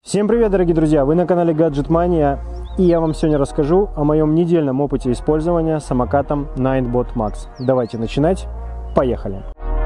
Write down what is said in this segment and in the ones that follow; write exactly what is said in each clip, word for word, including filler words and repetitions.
Всем привет, дорогие друзья! Вы на канале Gadget Mania, и я вам сегодня расскажу о моем недельном опыте использования самокатом Ninebot Max. Давайте начинать. Поехали!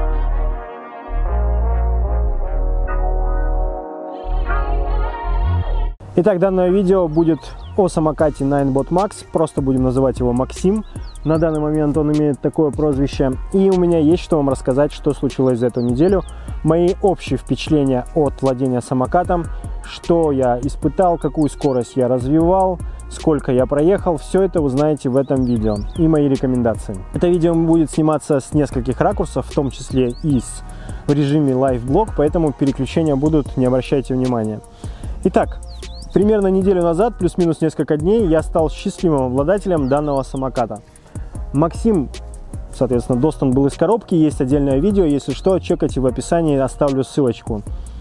Итак, данное видео будет о самокате Ninebot Max, просто будем называть его Максим. На данный момент он имеет такое прозвище. И у меня есть что вам рассказать, что случилось за эту неделю. Мои общие впечатления от владения самокатом, что я испытал, какую скорость я развивал, сколько я проехал. Все это узнаете в этом видео и мои рекомендации. Это видео будет сниматься с нескольких ракурсов, в том числе и в режиме лайв-блог, поэтому переключения будут, не обращайте внимания. Итак, примерно неделю назад, плюс-минус несколько дней, я стал счастливым обладателем данного самоката. Максим, соответственно, достан был из коробки, есть отдельное видео, если что, чекайте в описании, оставлю ссылочку.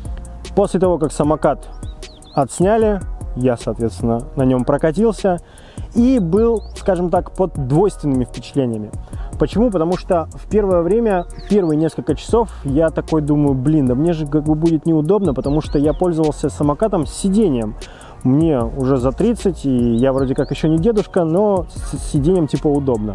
После того, как самокат отсняли, я, соответственно, на нем прокатился и был, скажем так, под двойственными впечатлениями. Почему? Потому что в первое время, первые несколько часов, я такой думаю, блин, да мне же как бы будет неудобно, потому что я пользовался самокатом с сиденьем. Мне уже за тридцать, и я вроде как еще не дедушка, но с сиденьем типа удобно.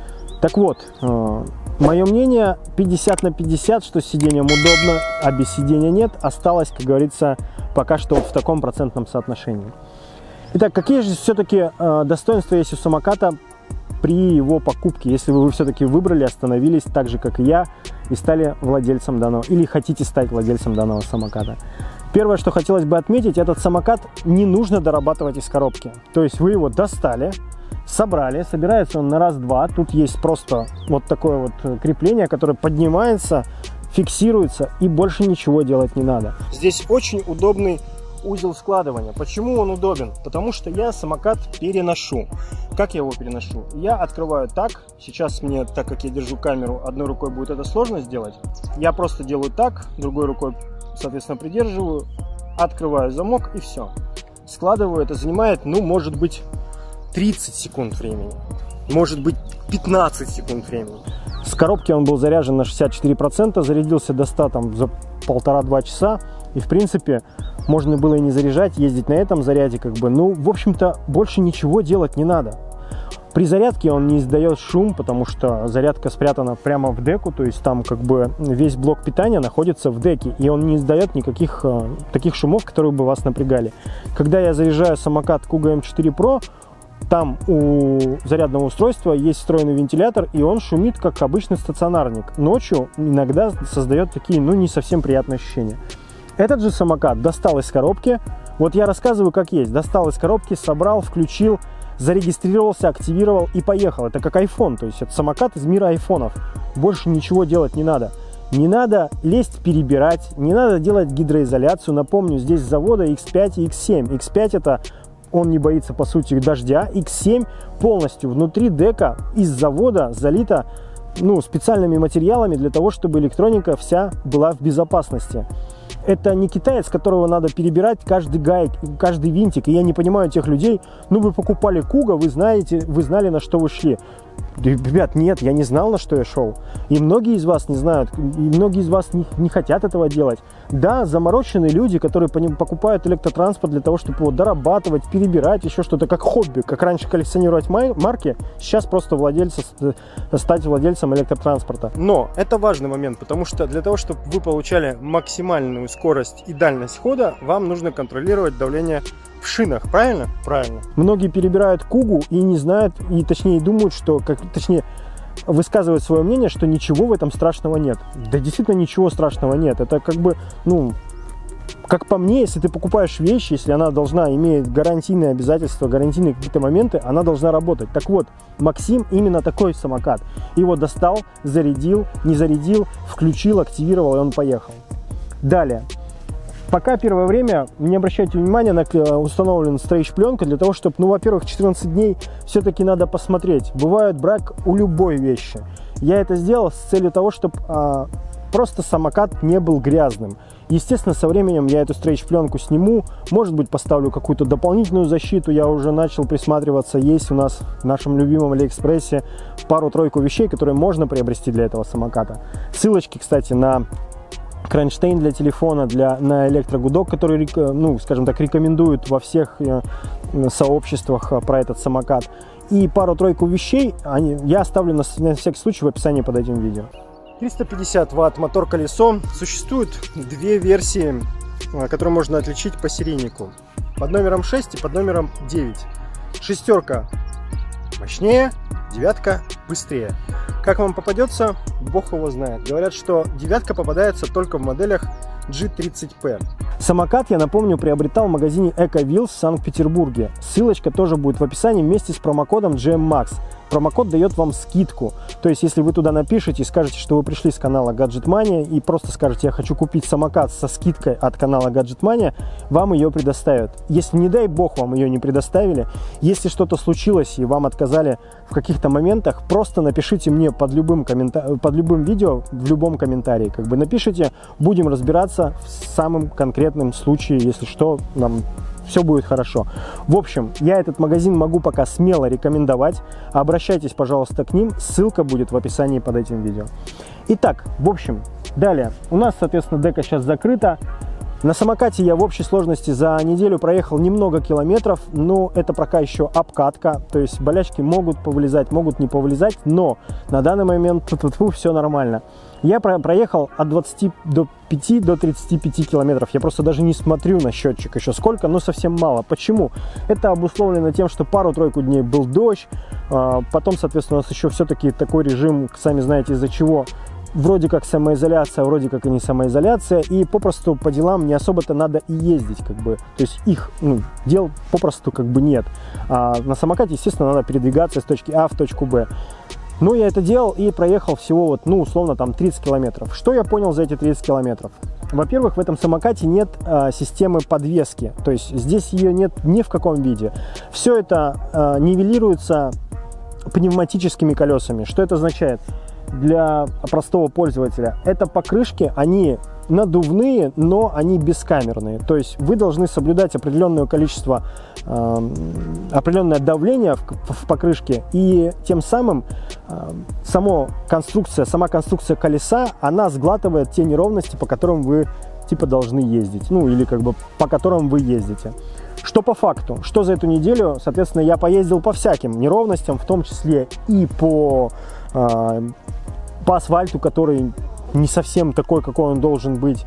Так вот, э, мое мнение пятьдесят на пятьдесят, что с сиденьем удобно, а без сиденья нет, осталось, как говорится, пока что вот в таком процентном соотношении. Итак, какие же все-таки э, достоинства есть у самоката при его покупке, если вы все-таки выбрали, остановились так же, как и я, и стали владельцем данного, или хотите стать владельцем данного самоката? Первое, что хотелось бы отметить, этот самокат не нужно дорабатывать из коробки. То есть вы его достали, собрали, собирается он на раз-два. Тут есть просто вот такое вот крепление, которое поднимается, фиксируется, и больше ничего делать не надо. Здесь очень удобный узел складывания. Почему он удобен? Потому что я самокат переношу. Как я его переношу? Я открываю так. Сейчас мне, так как я держу камеру, одной рукой будет это сложно сделать. Я просто делаю так, другой рукой, соответственно, придерживаю, открываю замок и все. Складываю. Это занимает, ну, может быть, тридцать секунд времени. Может быть, пятнадцать секунд времени. С коробки он был заряжен на шестьдесят четыре процента, зарядился до ста там за полтора-два часа. И, в принципе, можно было и не заряжать, ездить на этом заряде, как бы, ну, в общем-то, больше ничего делать не надо. При зарядке он не издает шум, потому что зарядка спрятана прямо в деку, то есть там как бы весь блок питания находится в деке, и он не издает никаких э, таких шумов, которые бы вас напрягали. Когда я заряжаю самокат Kuga эм четыре про, там у зарядного устройства есть встроенный вентилятор, и он шумит, как обычный стационарник. Ночью иногда создает такие, ну, не совсем приятные ощущения. Этот же самокат достал из коробки, вот я рассказываю как есть, достал из коробки, собрал, включил, зарегистрировался, активировал и поехал. Это как iPhone, то есть это самокат из мира айфонов. Больше ничего делать не надо. Не надо лезть, перебирать, не надо делать гидроизоляцию. Напомню, здесь с завода икс пять и икс семь. икс пять это он не боится, по сути, дождя. икс семь полностью внутри дека из завода залита, ну, специальными материалами для того, чтобы электроника вся была в безопасности. Это не китаец, которого надо перебирать каждый гайк, каждый винтик. И я не понимаю тех людей, ну вы покупали Kuga, вы знаете, вы знали, на что вы шли. Ребят, нет, я не знал, на что я шел. И многие из вас не знают, и многие из вас не, не хотят этого делать. Да, замороченные люди, которые покупают электротранспорт для того, чтобы его дорабатывать, перебирать, еще что-то, как хобби, как раньше коллекционировать марки, сейчас просто владельцы, стать владельцем электротранспорта. Но это важный момент, потому что для того, чтобы вы получали максимальную скорость и дальность хода, вам нужно контролировать давление в шинах, правильно? Правильно. Многие перебирают Kuga и не знают, и точнее думают, что, как, точнее, высказывают свое мнение, что ничего в этом страшного нет. Да действительно ничего страшного нет. Это как бы, ну, как по мне, если ты покупаешь вещь, если она должна иметь гарантийные обязательства, гарантийные какие-то моменты, она должна работать. Так вот, Максим именно такой самокат. Его достал, зарядил, не зарядил, включил, активировал, и он поехал. Далее. Пока первое время не обращайте внимания на установленную стрейч-пленку для того, чтобы, ну, во-первых, четырнадцать дней все-таки надо посмотреть. Бывает брак у любой вещи. Я это сделал с целью того, чтобы а, просто самокат не был грязным. Естественно, со временем я эту стрейч-пленку сниму, может быть, поставлю какую-то дополнительную защиту. Я уже начал присматриваться, есть у нас в нашем любимом Алиэкспрессе пару-тройку вещей, которые можно приобрести для этого самоката. Ссылочки, кстати, на кронштейн для телефона, для, на электрогудок, который, ну, скажем так, рекомендуют во всех сообществах про этот самокат. И пару-тройку вещей они, я оставлю на, на всякий случай в описании под этим видео. триста пятьдесят ватт мотор-колесо. Существует две версии, которые можно отличить по серийнику. Под номером шесть и под номером девять. Шестерка мощнее, девятка быстрее. Как вам попадется, бог его знает. Говорят, что девятка попадается только в моделях джи тридцать пэ. Самокат, я напомню, приобретал в магазине EcoWheels в Санкт-Петербурге. Ссылочка тоже будет в описании вместе с промокодом джи эм макс. Промокод дает вам скидку. То есть, если вы туда напишите и скажете, что вы пришли с канала Gadget Mania и просто скажете, я хочу купить самокат со скидкой от канала Gadget Mania, вам ее предоставят. Если, не дай бог, вам ее не предоставили, если что-то случилось и вам отказали в каких-то моментах, просто напишите мне под любым, коммента... под любым видео, в любом комментарии. Как бы напишите, будем разбираться в самом конкретном случае, если что, нам... все будет хорошо. В общем, я этот магазин могу пока смело рекомендовать. Обращайтесь, пожалуйста, к ним. Ссылка будет в описании под этим видео. Итак, в общем, далее. У нас, соответственно, дека сейчас закрыта. На самокате я в общей сложности за неделю проехал немного километров, но это пока еще обкатка, то есть болячки могут повылезать, могут не повылезать, но на данный момент тьфу-тьфу, все нормально. Я проехал от двадцати пяти до тридцати пяти километров. Я просто даже не смотрю на счетчик еще сколько, но совсем мало. Почему? Это обусловлено тем, что пару-тройку дней был дождь, потом, соответственно, у нас еще все-таки такой режим, сами знаете из-за чего. Вроде как самоизоляция, вроде как и не самоизоляция, и попросту по делам не особо-то надо и ездить, как бы, то есть их, ну, дел попросту как бы нет. А на самокате, естественно, надо передвигаться из точки А в точку Б. Ну, я это делал и проехал всего вот, ну, условно, там тридцать километров. Что я понял за эти тридцать километров? Во-первых, в этом самокате нет а, системы подвески, то есть здесь ее нет ни в каком виде. Все это а, нивелируется пневматическими колесами. Что это означает? Для простого пользователя это покрышки, они надувные, но они бескамерные, то есть вы должны соблюдать определенное количество, э, определенное давление в, в покрышке, и тем самым э, само конструкция, сама конструкция колеса, она сглатывает те неровности, по которым вы типа должны ездить, ну или как бы по которым вы ездите. Что по факту? Что за эту неделю? Соответственно, я поездил по всяким неровностям, в том числе и по э, по асфальту, который не совсем такой, какой он должен быть.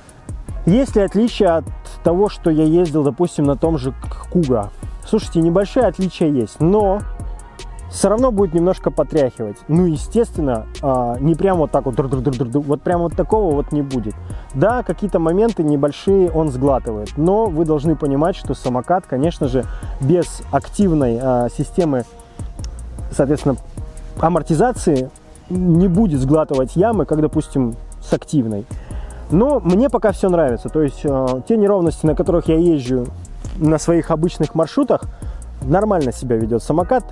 Есть ли отличия от того, что я ездил, допустим, на том же Kuga? Слушайте, небольшие отличия есть, но все равно будет немножко потряхивать. Ну, естественно, не прям вот так вот, вот прям вот такого вот не будет. Да, какие-то моменты небольшие он сглатывает, но вы должны понимать, что самокат, конечно же, без активной системы, соответственно, амортизации не будет сглатывать ямы, как, допустим, с активной. Но мне пока все нравится. То есть э, те неровности, на которых я езжу на своих обычных маршрутах, нормально себя ведет самокат.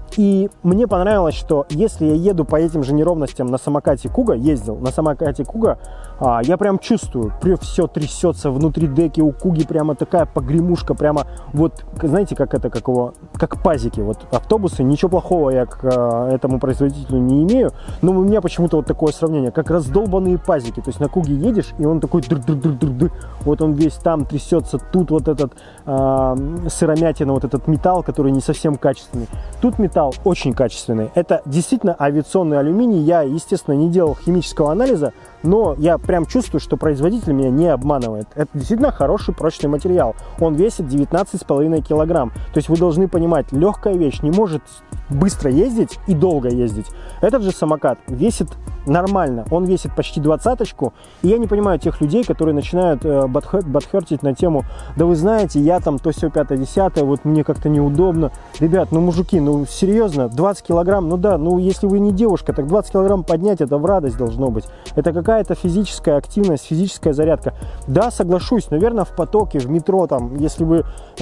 И мне понравилось, что если я еду по этим же неровностям на самокате Kuga, ездил на самокате Kuga, а, я прям чувствую, прям все трясется внутри деки у Kugi, прямо такая погремушка, прямо вот, знаете, как это, как его, как пазики, вот автобусы, ничего плохого я к а, этому производителю не имею, но у меня почему-то вот такое сравнение, как раздолбанные пазики, то есть на Kuga едешь, и он такой др-др-др-др-др, вот он весь там трясется, тут вот этот а, сыромятина, вот этот металл, который не совсем качественный, тут металл очень качественный. Это действительно авиационный алюминий. Я, естественно, не делал химического анализа, но я прям чувствую, что производитель меня не обманывает. Это действительно хороший прочный материал. Он весит девятнадцать с половиной килограмм. То есть вы должны понимать, легкая вещь не может быстро ездить и долго ездить. Этот же самокат весит нормально. Он весит почти двадцаточку. И я не понимаю тех людей, которые начинают э, бадхертить на тему: да вы знаете, я там то все пятое десятое, вот мне как-то неудобно. Ребят, ну мужики, ну серьезно, двадцать килограмм, ну да, ну если вы не девушка, так двадцать килограмм поднять, это в радость должно быть. Это какая-то физическая активность, физическая зарядка. Да, соглашусь, наверное, в потоке, в метро, там, если вы,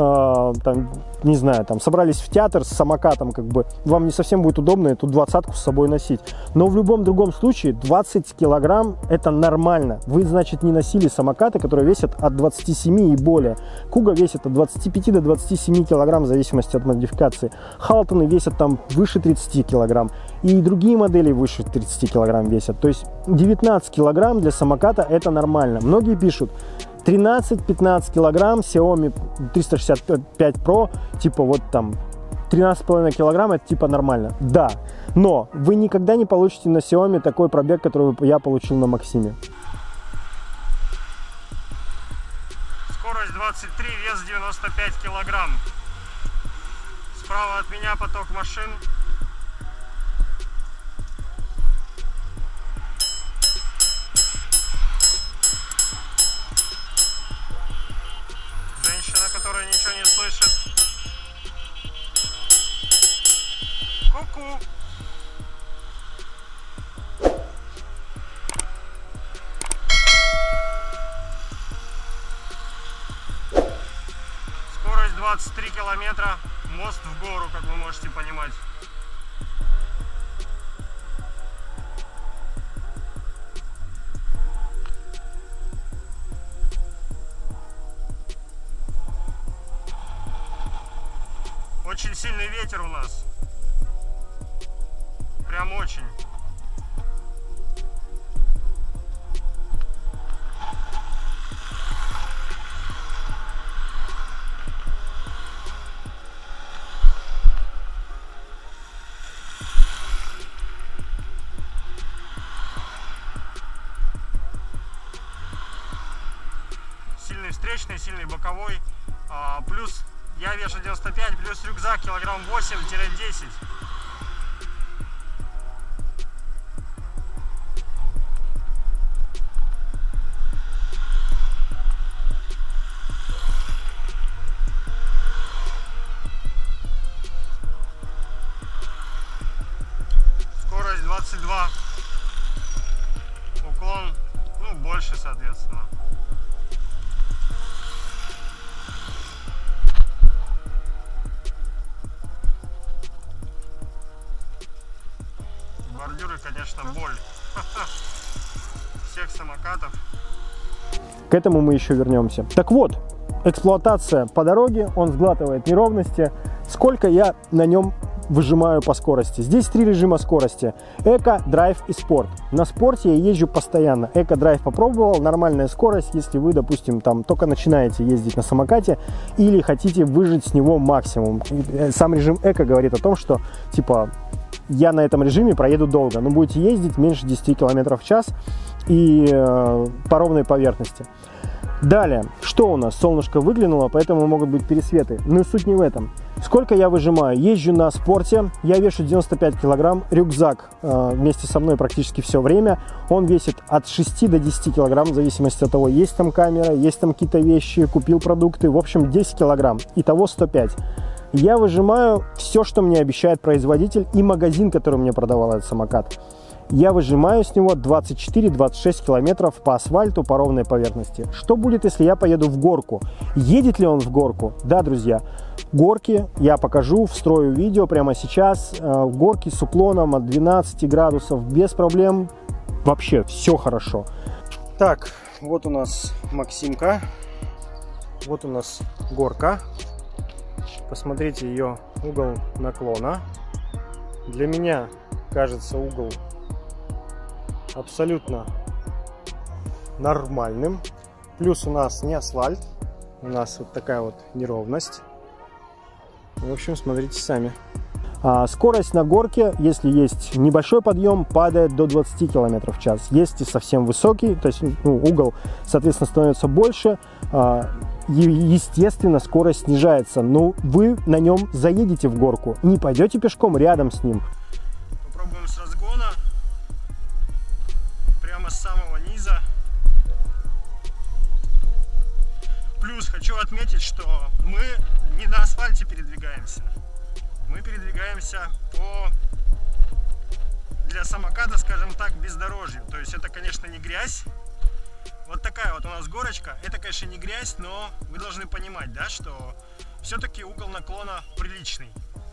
э, там, не знаю, там, собрались в театр с самокатом, как бы, вам не совсем будет удобно эту двадцатку с собой носить. Но в любом другом случае двадцать килограмм это нормально. Вы, значит, не носили самокаты, которые весят от двадцати семи и более. Kuga весит от двадцати пяти до двадцати семи килограмм в зависимости от модификации. Халтоны весят там выше тридцати килограмм. И другие модели выше тридцати килограмм весят. То есть девятнадцать килограмм для самоката это нормально. Многие пишут тринадцать-пятнадцать килограмм Xiaomi триста шестьдесят пять про, типа вот там тринадцать с половиной килограмм, это типа нормально. Да, но вы никогда не получите на Xiaomi такой пробег, который я получил на Максиме. Скорость двадцать три, вес девяносто пять килограмм. Справа от меня поток машин. Женщина, которая ничего не слышит. Ку-ку. Скорость двадцать три километра. Мост в гору, как вы можете понимать. Очень сильный ветер у нас. Прям очень. Сильный встречный, сильный боковой. А, плюс я вешу девяносто пять, плюс рюкзак килограмм восемь-десять. Скорость двадцать два. Уклон, ну, больше, соответственно. Бордюры, конечно, боль всех самокатов. К этому мы еще вернемся. Так вот, эксплуатация по дороге, он сглатывает неровности. Сколько я на нем выжимаю по скорости? Здесь три режима скорости: эко, драйв и спорт. На спорте я езжу постоянно. Эко, драйв попробовал, нормальная скорость, если вы, допустим, там только начинаете ездить на самокате или хотите выжать с него максимум. Сам режим эко говорит о том, что типа я на этом режиме проеду долго, но будете ездить меньше десяти километров в час и э, по ровной поверхности. Далее, что у нас? Солнышко выглянуло, поэтому могут быть пересветы. Но суть не в этом. Сколько я выжимаю? Езжу на спорте, я вешу девяносто пять килограмм, рюкзак э, вместе со мной практически все время. Он весит от шести до десяти килограмм, в зависимости от того, есть там камера, есть там какие-то вещи, купил продукты. В общем, десять килограмм, итого сто пять. Я выжимаю все, что мне обещает производитель и магазин, который мне продавал этот самокат. Я выжимаю с него двадцать четыре — двадцать шесть километров по асфальту, по ровной поверхности. Что будет, если я поеду в горку? Едет ли он в горку? Да, друзья, горки я покажу, встрою видео прямо сейчас. Горки с уклоном от двенадцати градусов, без проблем. Вообще все хорошо. Так, вот у нас Максимка. Вот у нас горка. Посмотрите ее угол наклона. Для меня кажется угол абсолютно нормальным. Плюс у нас не асфальт, у нас вот такая вот неровность. В общем, смотрите сами. А скорость на горке, если есть небольшой подъем, падает до двадцати километров в час. Если совсем высокий, то есть ну, угол, соответственно, становится больше, естественно, скорость снижается. Но вы на нем заедете в горку, не пойдете пешком рядом с ним. Попробуем с разгона. Прямо с самого низа. Плюс хочу отметить, что мы не на асфальте передвигаемся. Мы передвигаемся по, для самоката, скажем так, бездорожью. То есть это, конечно, не грязь. Вот такая вот у нас горочка. Это, конечно, не грязь, но вы должны понимать, да, что все-таки угол наклона приличный.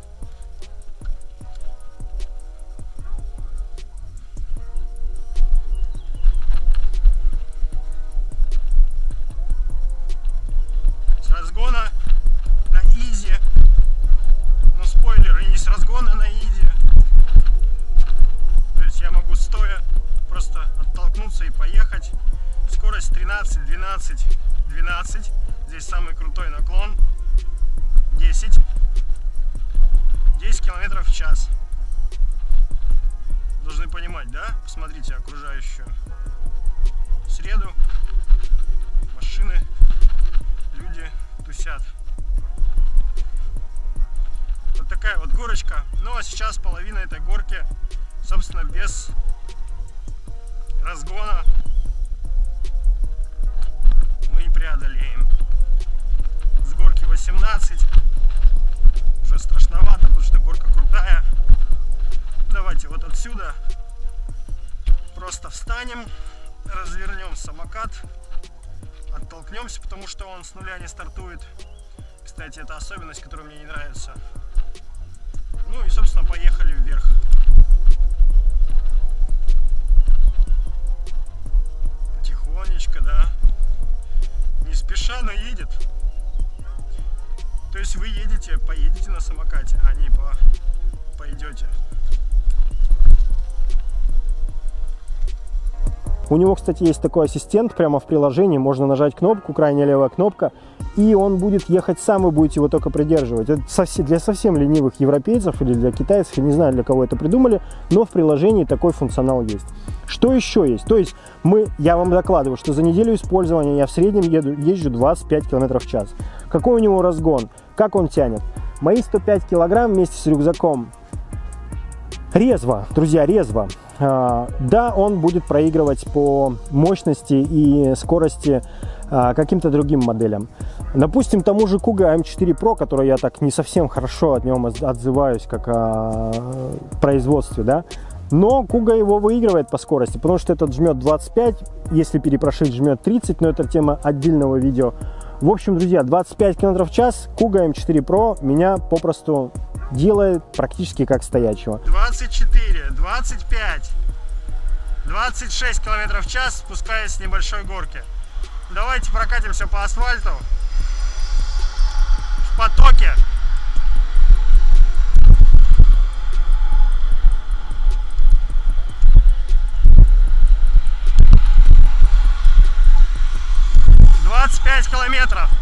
С разгона на изи. Но спойлер, и не с разгона на изи. То есть я могу стоя просто оттолкнуться и в час. Должны понимать, да? Посмотрите окружающую среду. Машины, люди тусят. Вот такая вот горочка. Ну а сейчас половина этой горки, собственно, без разгона мы и преодолеем. С горки восемнадцать. Уже страшновато, потому что горка крутая. Давайте вот отсюда просто встанем, развернем самокат, оттолкнемся, потому что он с нуля не стартует. Кстати, это особенность, которая мне не нравится. Ну и, собственно, поехали вверх. Потихонечку, да. Не спеша, но едет. То есть вы едете, поедете на самокате, а не по, пойдете. У него, кстати, есть такой ассистент прямо в приложении. Можно нажать кнопку, крайняя левая кнопка, и он будет ехать сам, вы будете его только придерживать. Это совсем, для совсем ленивых европейцев или для китайцев, я не знаю, для кого это придумали, но в приложении такой функционал есть. Что еще есть? То есть мы, я вам докладываю, что за неделю использования я в среднем еду, езжу двадцать пять километров в час. Какой у него разгон? Как он тянет? Мои сто пять килограмм вместе с рюкзаком. Резво, друзья, резво. Да, он будет проигрывать по мощности и скорости каким-то другим моделям. Допустим, тому же Kuga эм четыре про, который я так не совсем хорошо от него отзываюсь, как о производстве, да. Но Kuga его выигрывает по скорости, потому что этот жмет двадцать пять, если перепрошить, жмет тридцать, но это тема отдельного видео. В общем, друзья, двадцать пять километров в час Kuga эм четыре про меня попросту делает практически как стоячего. двадцать четыре, двадцать пять, двадцать шесть километров в час, спускаясь с небольшой горки. Давайте прокатимся по асфальту в потоке. двадцать пять километров.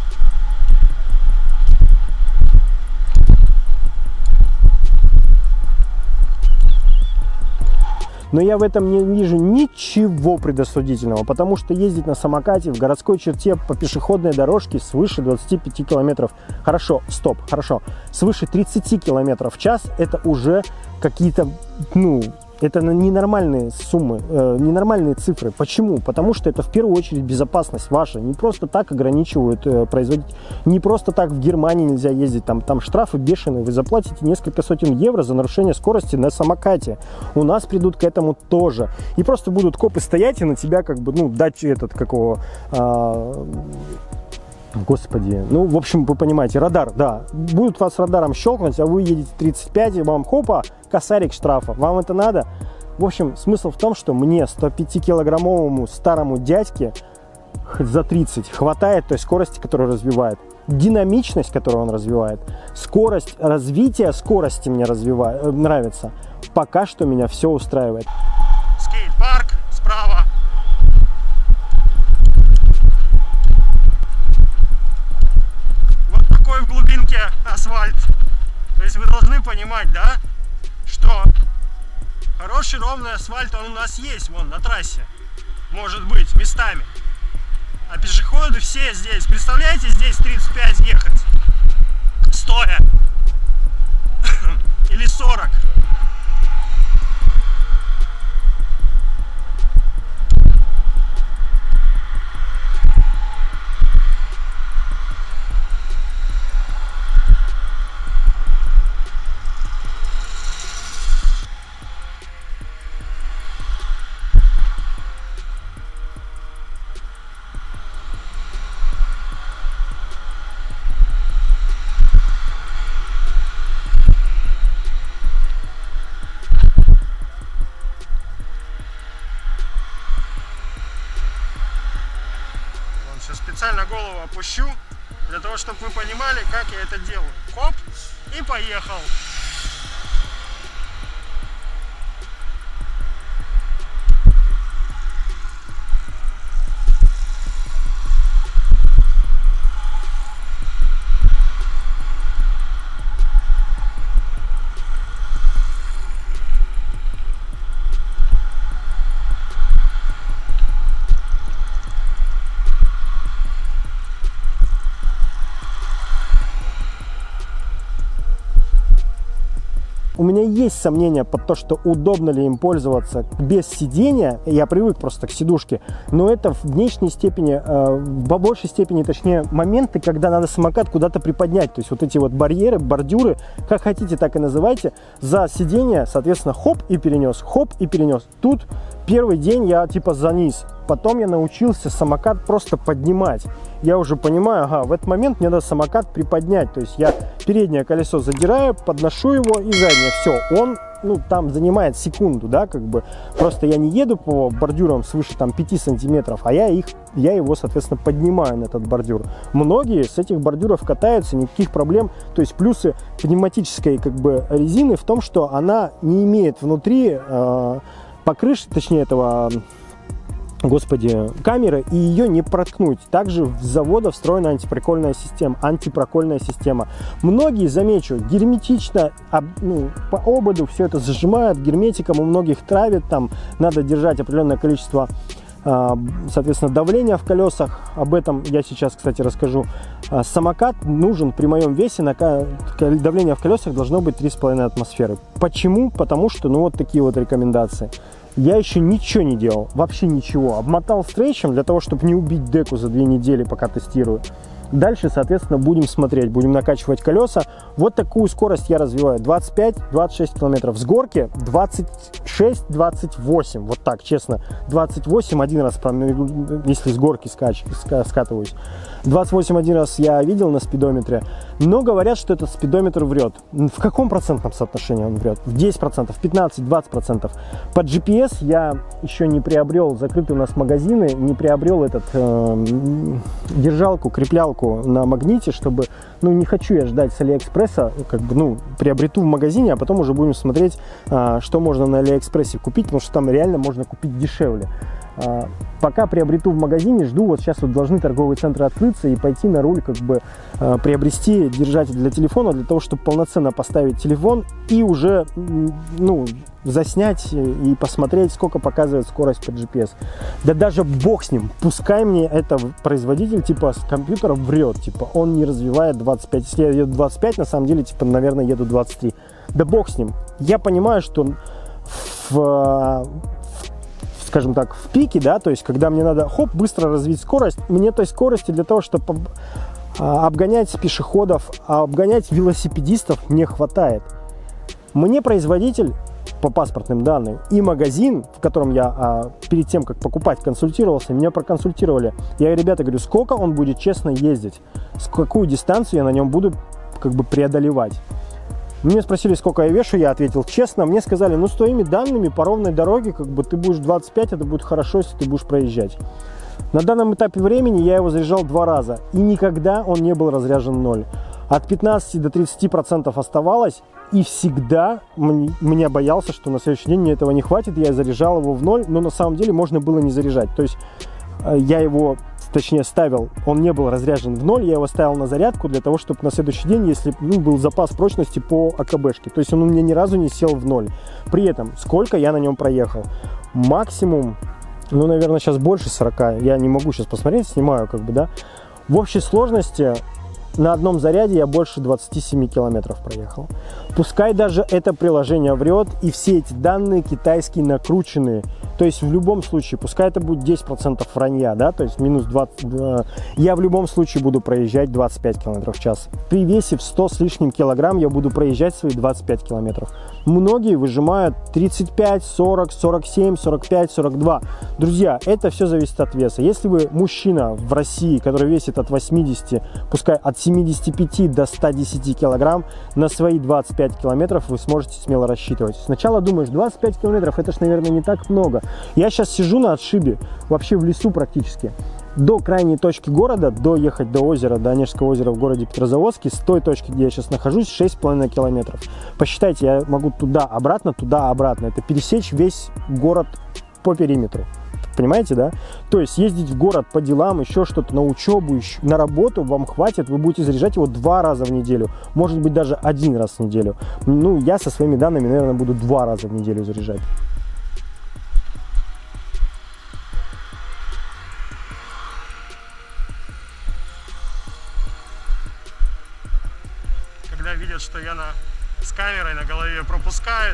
Но я в этом не вижу ничего предосудительного, потому что ездить на самокате в городской черте по пешеходной дорожке свыше двадцати пяти километров, хорошо, стоп, хорошо, свыше тридцати километров в час, это уже какие-то, ну, это ненормальные суммы, э, ненормальные цифры. Почему? Потому что это в первую очередь безопасность ваша. Не просто так ограничивают э, производить, не просто так в Германии нельзя ездить, там, там штрафы бешеные, вы заплатите несколько сотен евро за нарушение скорости на самокате. У нас придут к этому тоже. И просто будут копы стоять и на тебя как бы, ну, дать этот, какого... Э, Господи, ну, в общем, вы понимаете, радар, да, будут вас радаром щелкнуть, а вы едете тридцать пять, и вам, хопа, косарик штрафа, вам это надо? В общем, смысл в том, что мне, сто пятикилограммовому старому дядьке, за тридцать хватает той скорости, которую развивает, динамичность, которую он развивает, скорость, развитие скорости мне развивает, нравится, пока что меня все устраивает. Скейт-парк справа. В глубинке асфальт. То есть вы должны понимать, да, что хороший ровный асфальт он у нас есть, вон на трассе, может быть, местами. А пешеходы все здесь, представляете, здесь тридцать пять ехать стоя или сорок. Специально голову опущу, для того, чтобы вы понимали, как я это делаю. Хоп, и поехал. у меня есть сомнения под то, что удобно ли им пользоваться без сидения. Я привык просто к сидушке, но это в меньшей степени, в большей степени, точнее, моменты, когда надо самокат куда-то приподнять. То есть вот эти вот барьеры, бордюры, как хотите, так и называйте, за сиденье, соответственно, хоп и перенес, хоп и перенес. Тут первый день я типа за низ. Потом я научился самокат просто поднимать. Я уже понимаю, ага, в этот момент мне надо самокат приподнять. То есть я переднее колесо задираю, подношу его и заднее. Все, он, ну, там занимает секунду, да, как бы. Просто я не еду по бордюрам свыше там пяти сантиметров, а я их, я его, соответственно, поднимаю на этот бордюр. Многие с этих бордюров катаются, никаких проблем. То есть плюсы пневматической, как бы, резины в том, что она не имеет внутри э, покрышки, точнее этого... Господи, камеры, и ее не проткнуть. Также в завода встроена антипрокольная система, антипрокольная система. Многие, замечу, герметично, об, ну, по ободу все это зажимают, герметиком у многих травит, там надо держать определенное количество, э, соответственно, давления в колесах. Об этом я сейчас, кстати, расскажу. Э, самокат нужен при моем весе, на давление в колесах должно быть три с половиной атмосферы. Почему? Потому что, ну, вот такие вот рекомендации. Я еще ничего не делал, вообще ничего. Обмотал стрейчем для того, чтобы не убить деку за две недели, пока тестирую. Дальше, соответственно, будем смотреть, будем накачивать колеса. Вот такую скорость я развиваю. двадцать пять — двадцать шесть километров. С горки двадцать шесть — двадцать восемь. Вот так, честно. двадцать восемь один раз, если с горки скач, скатываюсь. двадцать восемь один раз я видел на спидометре. Но говорят, что этот спидометр врет. В каком процентном соотношении он врет? В десять процентов, пятнадцать — двадцать процентов. Под джи пи эс я еще не приобрел, закрыты у нас магазины, не приобрел этот э, держалку, креплялку на магните, чтобы, ну, не хочу я ждать с Алиэкспресса, как бы, ну, приобрету в магазине, а потом уже будем смотреть, а, что можно на Алиэкспрессе купить, потому что там реально можно купить дешевле. А, пока приобрету в магазине, жду, вот сейчас вот должны торговые центры открыться и пойти на руль, как бы, а, приобрести держатель для телефона, для того, чтобы полноценно поставить телефон и уже, ну, заснять и посмотреть, сколько показывает скорость по джи пи эс. Да даже бог с ним, пускай мне это производитель типа с компьютера врет, типа он не развивает двадцать пять, если я еду двадцать пять, на самом деле, типа, наверное, еду двадцать три. Да бог с ним, я понимаю, что в, в, скажем так, в пике, да, то есть когда мне надо, хоп, быстро развить скорость, мне той скорости для того, чтобы обгонять пешеходов, обгонять велосипедистов не хватает. Мне производитель по паспортным данным и магазин, в котором я а, перед тем, как покупать, консультировался, меня проконсультировали. Я говорю, ребята, говорю, сколько он будет честно ездить, с какую дистанцию я на нем буду, как бы, преодолевать. Мне спросили, сколько я вешу, я ответил честно. Мне сказали, ну, с твоими данными по ровной дороге, как бы, ты будешь двадцать пять, это будет хорошо, если ты будешь проезжать. На данном этапе времени я его заряжал два раза, и никогда он не был разряжен в ноль. От пятнадцати до тридцати процентов оставалось, и всегда меня боялся, что на следующий день мне этого не хватит, я заряжал его в ноль, но на самом деле можно было не заряжать. То есть я его, точнее, ставил, он не был разряжен в ноль, я его ставил на зарядку для того, чтобы на следующий день, если, ну, был запас прочности по АКБшке, то есть он у меня ни разу не сел в ноль. При этом, сколько я на нем проехал? Максимум, ну, наверное, сейчас больше сорока, я не могу сейчас посмотреть, снимаю, как бы, да. В общей сложности на одном заряде я больше двадцати семи километров проехал. Пускай даже это приложение врет, и все эти данные китайские накрученные. То есть в любом случае, пускай это будет десять процентов вранья, да, то есть минус двадцать, я в любом случае буду проезжать двадцать пять километров в час. При весе в сто с лишним килограмм я буду проезжать свои двадцать пять километров. Многие выжимают тридцать пять, сорок, сорок семь, сорок пять, сорок два. Друзья, это все зависит от веса. Если вы мужчина в России, который весит от восьмидесяти, пускай от семидесяти пяти до ста десяти килограмм, на свои двадцать пять километров вы сможете смело рассчитывать. Сначала думаешь, двадцать пять километров, это ж, наверное, не так много. Я сейчас сижу на отшибе, вообще в лесу практически. До крайней точки города, доехать до озера, до Онежского озера в городе Петрозаводске, с той точки, где я сейчас нахожусь, шесть с половиной километров. Посчитайте, я могу туда-обратно, туда-обратно. Это пересечь весь город по периметру. Понимаете, да? То есть ездить в город по делам, еще что-то, на учебу, еще, на работу вам хватит, вы будете заряжать его два раза в неделю, может быть, даже один раз в неделю. Ну, я со своими данными, наверное, буду два раза в неделю заряжать. Когда видят, что я на с камерой на голове пропускает.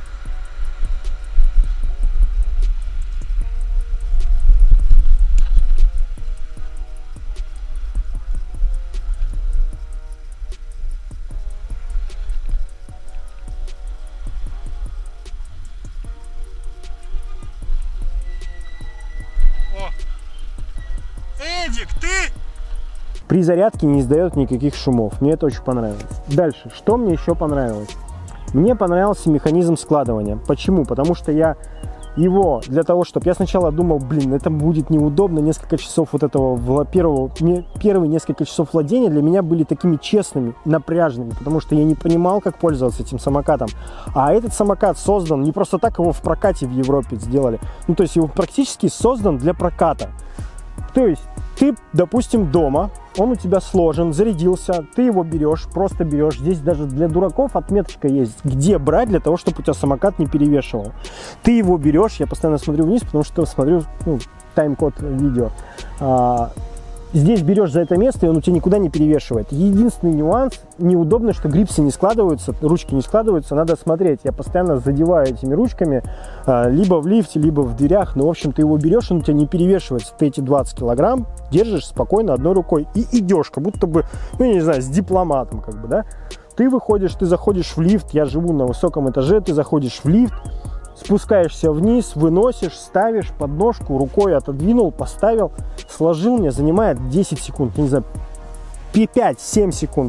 Эдик, ты? При зарядке не издает никаких шумов. Мне это очень понравилось. Дальше, что мне еще понравилось? Мне понравился механизм складывания. Почему? Потому что я его для того, чтобы... Я сначала думал, блин, это будет неудобно. Несколько часов вот этого первого... Первые несколько часов владения для меня были такими честными, напряженными, потому что я не понимал, как пользоваться этим самокатом. А этот самокат создан не просто так, его в прокате в Европе сделали. Ну, то есть его практически создан для проката. То есть ты, допустим, дома, он у тебя сложен, зарядился, ты его берешь, просто берешь. Здесь даже для дураков отметочка есть, где брать для того, чтобы у тебя самокат не перевешивал. Ты его берешь, я постоянно смотрю вниз, потому что смотрю, ну, тайм-код видео. А, здесь берешь за это место, и он у тебя никуда не перевешивает. Единственный нюанс, неудобно, что грипсы не складываются, ручки не складываются, надо смотреть. Я постоянно задеваю этими ручками, а, либо в лифте, либо в дверях. Но, в общем, ты его берешь, он у тебя не перевешивается. Ты эти двадцать килограмм держишь спокойно одной рукой и идешь, как будто бы, ну, я не знаю, с дипломатом, как бы, да. Ты выходишь, ты заходишь в лифт, я живу на высоком этаже, ты заходишь в лифт, спускаешься вниз, выносишь, ставишь подножку, рукой отодвинул, поставил, сложил, мне занимает десять секунд, не знаю, пять-семь секунд.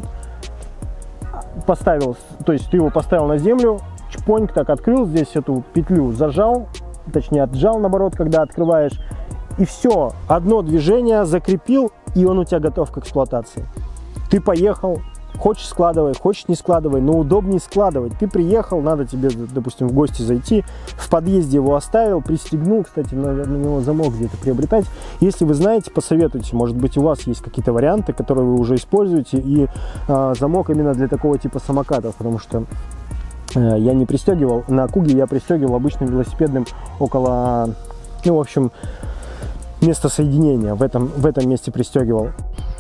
Поставил, то есть ты его поставил на землю, чпоньк так открыл, здесь эту петлю зажал, точнее отжал, наоборот, когда открываешь, и все, одно движение закрепил, и он у тебя готов к эксплуатации. Ты поехал. Хочешь складывай, хочешь не складывай, но удобнее складывать. Ты приехал, надо тебе, допустим, в гости зайти, в подъезде его оставил, пристегнул, кстати, на, на него замок где-то приобретать. Если вы знаете, посоветуйте, может быть, у вас есть какие-то варианты, которые вы уже используете, и э, замок именно для такого типа самокатов, потому что э, я не пристегивал, на Куге я пристегивал обычным велосипедным около, ну, в общем, места соединения, в этом, в этом месте пристегивал.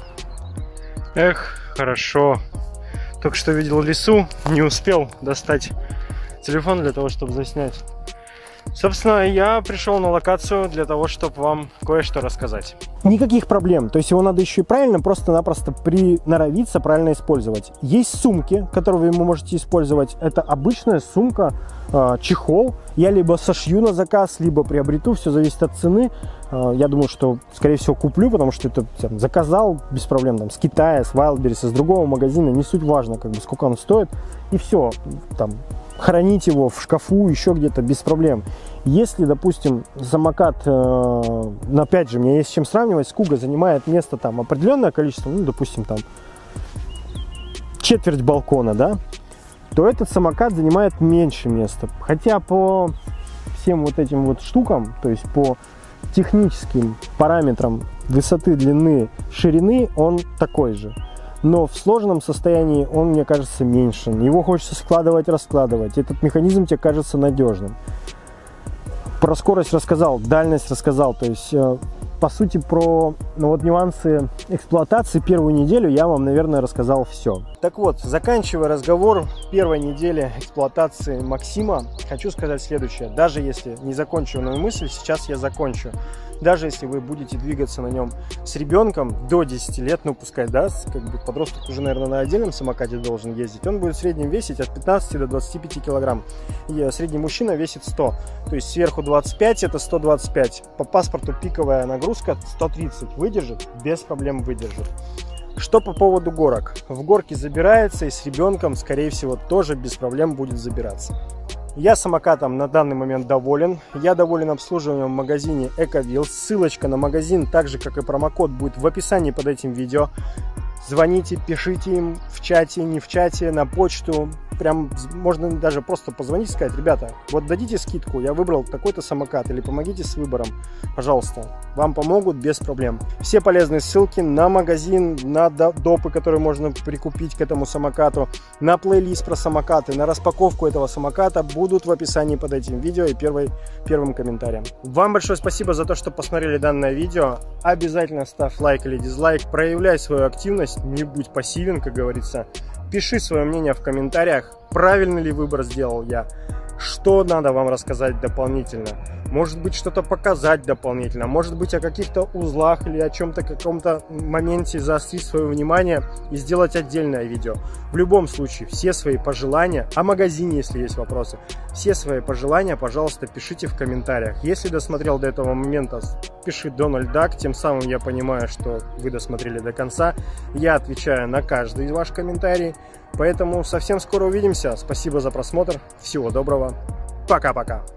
Эх, хорошо. Только что видел лесу, не успел достать телефон для того, чтобы заснять. Собственно, я пришел на локацию для того, чтобы вам кое-что рассказать. Никаких проблем. То есть его надо еще и правильно, просто-напросто приноровиться, правильно использовать. Есть сумки, которые вы можете использовать. Это обычная сумка, э, чехол. Я либо сошью на заказ, либо приобрету. Все зависит от цены. Э, я думаю, что, скорее всего, куплю, потому что это там, заказал без проблем. Там, с Китая, с Wildberries, с другого магазина. Не суть важно, как бы, сколько он стоит. И все. Там, хранить его в шкафу, еще где-то, без проблем. Если, допустим, самокат, э, опять же, мне есть с чем сравнивать, с Куга занимает место там определенное количество, ну, допустим, там четверть балкона, да, то этот самокат занимает меньше места. Хотя по всем вот этим вот штукам, то есть по техническим параметрам высоты, длины, ширины, он такой же. Но в сложном состоянии он, мне кажется, меньше. Его хочется складывать, раскладывать. Этот механизм тебе кажется надежным. Про скорость рассказал, дальность рассказал. То есть, э, по сути, про ну, вот, нюансы эксплуатации первую неделю я вам, наверное, рассказал все. Так вот, заканчивая разговор первой недели эксплуатации Максима, хочу сказать следующее. Даже если не законченную мысль, сейчас я закончу. Даже если вы будете двигаться на нем с ребенком до десяти лет, ну пускай, да, как бы подросток уже, наверное, на отдельном самокате должен ездить, он будет в среднем весить от пятнадцати до двадцати пяти килограмм. И средний мужчина весит сто, то есть сверху двадцать пять, это сто двадцать пять. По паспорту пиковая нагрузка сто тридцать выдержит, без проблем выдержит. Что по поводу горок? В горке забирается и с ребенком, скорее всего, тоже без проблем будет забираться. Я самокатом на данный момент доволен. Я доволен обслуживанием в магазине Эковилл. Ссылочка на магазин, так же как и промокод, будет в описании под этим видео. Звоните, пишите им в чате, не в чате, на почту. Прям можно даже просто позвонить и сказать: ребята, вот дадите скидку, я выбрал такой-то самокат, или помогите с выбором, пожалуйста. Вам помогут без проблем. Все полезные ссылки на магазин, на допы, которые можно прикупить к этому самокату, на плейлист про самокаты, на распаковку этого самоката будут в описании под этим видео и первой, первым комментарием. Вам большое спасибо за то, что посмотрели данное видео. Обязательно ставь лайк или дизлайк, проявляй свою активность, не будь пассивен, как говорится. Пиши свое мнение в комментариях, правильный ли выбор сделал я, что надо вам рассказать дополнительно. Может быть, что-то показать дополнительно, может быть, о каких-то узлах или о чем-то, каком-то моменте заострить свое внимание и сделать отдельное видео. В любом случае, все свои пожелания, о магазине, если есть вопросы, все свои пожелания, пожалуйста, пишите в комментариях. Если досмотрел до этого момента, пиши Donald Duck, тем самым я понимаю, что вы досмотрели до конца. Я отвечаю на каждый из ваших комментариев, поэтому совсем скоро увидимся. Спасибо за просмотр, всего доброго, пока-пока.